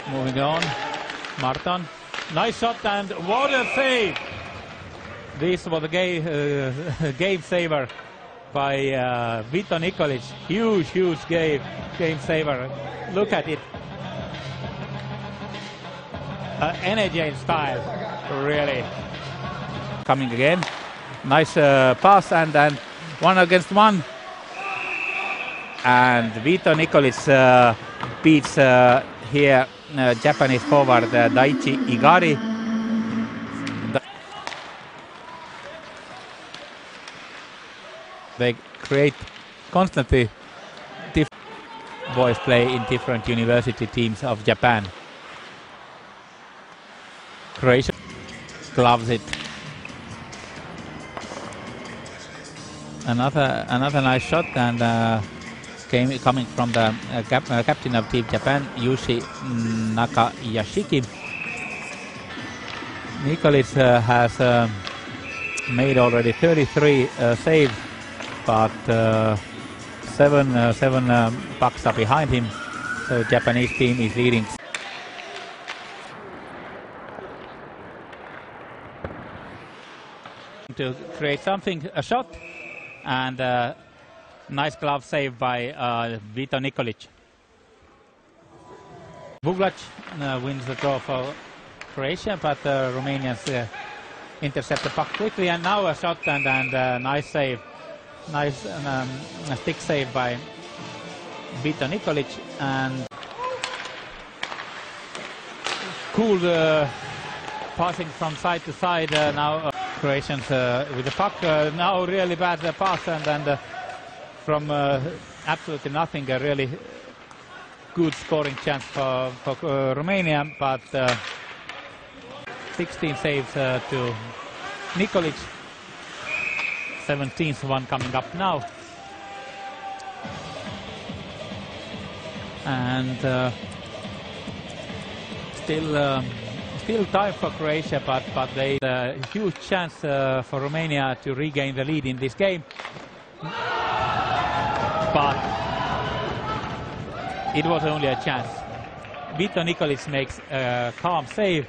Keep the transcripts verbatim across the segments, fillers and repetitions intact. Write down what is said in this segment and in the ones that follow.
Moving on, Martin, nice shot and what a save! This was a game, uh, game saver by uh, Vito Nikolic. Huge, huge game, game saver. Look at it. Uh, energy and style, really. Coming again. Nice uh, pass and then one against one. And Vito Nikolic uh, beats uh, here uh, Japanese forward uh, Daichi Igari. They create constantly different boys play in different university teams of Japan. Croatia gloves it. Another another nice shot and uh, came coming from the uh, cap, uh, captain of Team Japan, Yushi Nakayashiki. Nikolic uh, has uh, made already thirty-three uh, saves, but uh, seven uh, seven um, pucks are behind him. So Japanese team is leading. To create something, a shot, and uh, nice glove save by uh, Vito Nikolic. Buglac uh, wins the draw for Croatia, but uh, Romanians uh, intercept the puck quickly, and now a shot and, and uh, nice save. Nice um, a stick save by Vito Nikolic, and cool uh, passing from side to side uh, now. Uh, Croatians uh, with the puck, uh, now really bad uh, pass and, and uh, from uh, absolutely nothing, a really good scoring chance for, for uh, Romania, but uh, sixteen saves uh, to Nikolic, seventeenth one coming up now, and uh, still um, Still time for Croatia, but but they a uh, huge chance uh, for Romania to regain the lead in this game. But it was only a chance. Vito Nikolic makes a calm save.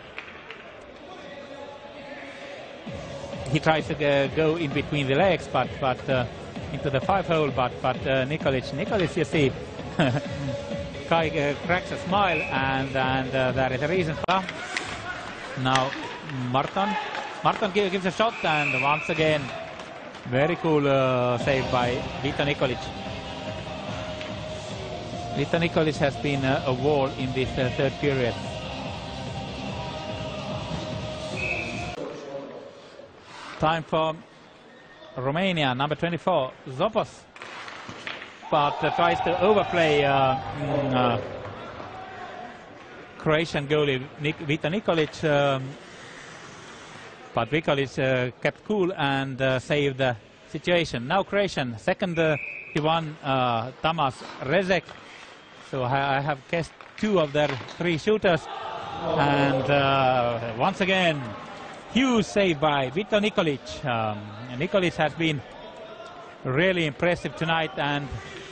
He tries to uh, go in between the legs, but but uh, into the five hole. But but uh, Nikolic, Nikolic, you see. Kai uh, cracks a smile, and and uh, there is a reason for that. Now Martin, Martin give, gives a shot, and once again very cool uh, save by Vito Nikolic. Vito Nikolic has been uh, a wall in this uh, third period. Time for Romania, number twenty-four, Zopos. But uh, tries to overplay uh, uh, Croatian goalie Nik Vito Nikolic, um, but Nikolic uh, kept cool and uh, saved the situation. Now Croatian, second uh, one, uh, Tamas Rezek. So I, I have guessed two of their three shooters, and uh, once again, huge save by Vito Nikolic. Um, Nikolic has been really impressive tonight, and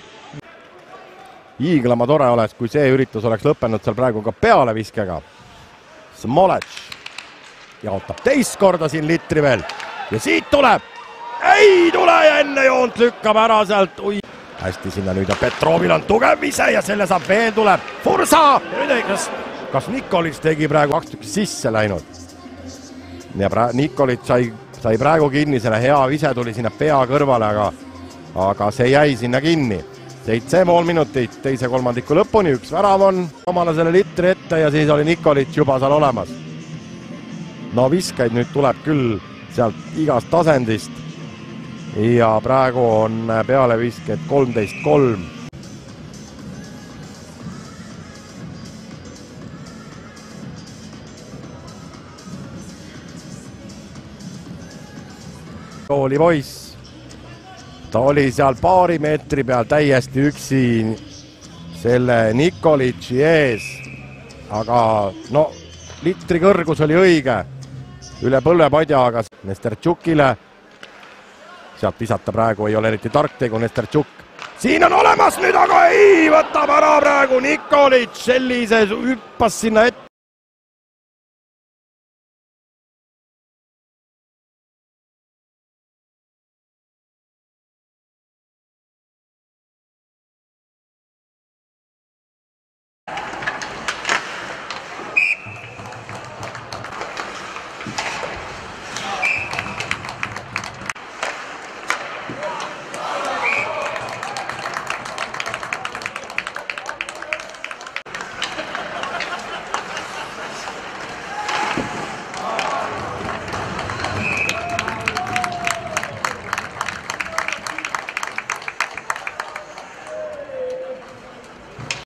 hiiglama tore oleks, kui see üritus oleks lõppenud seal praegu ka pealeviskega. Smolec jaotab teist korda siin litri veel ja siit tuleb, ei tule ja enne joont lükkab ära sealt. Ui. Hästi sinna nüüd ja Petrovil on tugev vise ja selle saab veel tuleb Fursa. Kas, kas Nikolic tegi praegu kaks tükki sisse läinud ja pra Nikolic sai, sai praegu kinni, selle hea vise tuli sinna pea kõrvale, aga, aga see jäi sinna kinni. Seitse pool minutit teise kolmandiku lõpuni, üks värav on omale selle litri ette ja siis oli Nikolic juba seal olemas. No viskaid nüüd tuleb küll sealt igast tasendist ja praegu on pealevisked kolmteist kolm. Goalie poiss. Ta oli seal paari meetri peal täiesti üksi selle Nikolici ees, aga no litri kõrgus oli õige üle põlvepadja, aga Nestertšukile sealt visata praegu ei ole eriti tark tegu. Nestertšuk siin on olemas nüüd, aga ei, võtab ära praegu Nikolic, sellise hüppas sinna ette.